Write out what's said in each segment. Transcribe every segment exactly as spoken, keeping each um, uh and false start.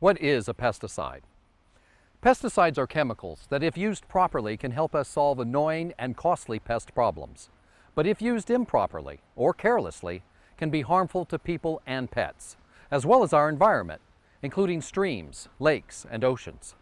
What is a pesticide? Pesticides are chemicals that, if used properly, can help us solve annoying and costly pest problems. But if used improperly or carelessly, can be harmful to people and pets, as well as our environment, including streams, lakes, and oceans.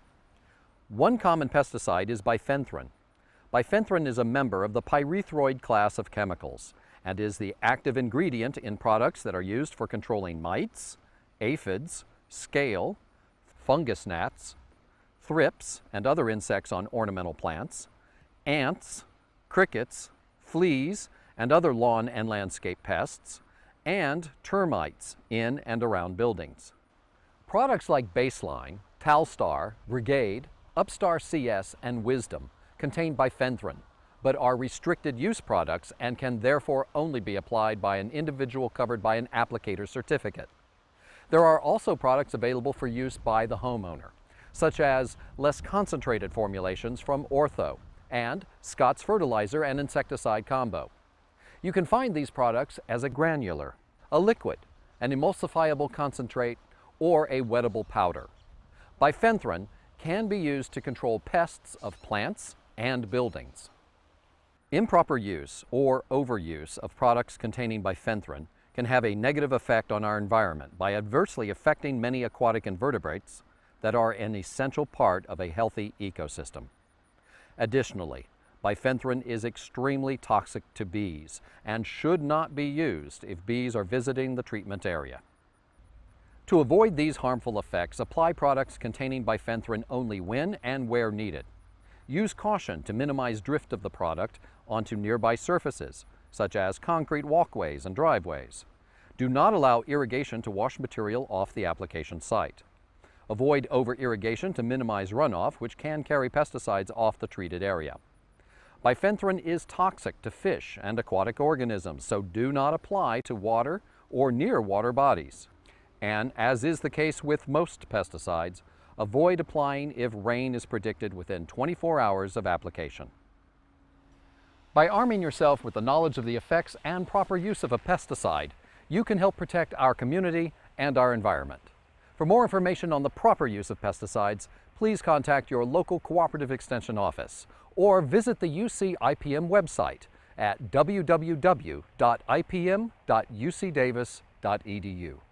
One common pesticide is Bifenthrin. Bifenthrin is a member of the pyrethroid class of chemicals and is the active ingredient in products that are used for controlling mites, aphids, scale, fungus gnats, thrips and other insects on ornamental plants, ants, crickets, fleas and other lawn and landscape pests, and termites in and around buildings. Products like Baseline, Talstar, Brigade, Upstar C S, and Wisdom contain Bifenthrin, but are restricted use products and can therefore only be applied by an individual covered by an applicator certificate. There are also products available for use by the homeowner, such as less concentrated formulations from Ortho and Scott's Fertilizer and Insecticide Combo. You can find these products as a granular, a liquid, an emulsifiable concentrate, or a wettable powder. Bifenthrin can be used to control pests of plants and buildings. Improper use or overuse of products containing Bifenthrin can have a negative effect on our environment by adversely affecting many aquatic invertebrates that are an essential part of a healthy ecosystem. Additionally, Bifenthrin is extremely toxic to bees and should not be used if bees are visiting the treatment area. To avoid these harmful effects, apply products containing Bifenthrin only when and where needed. Use caution to minimize drift of the product onto nearby surfaces, such as concrete walkways and driveways. Do not allow irrigation to wash material off the application site. Avoid over-irrigation to minimize runoff, which can carry pesticides off the treated area. Bifenthrin is toxic to fish and aquatic organisms, so do not apply to water or near water bodies. And as is the case with most pesticides, avoid applying if rain is predicted within twenty-four hours of application. By arming yourself with the knowledge of the effects and proper use of a pesticide, you can help protect our community and our environment. For more information on the proper use of pesticides, please contact your local Cooperative Extension office or visit the U C I P M website at w w w dot i p m dot u c davis dot e d u.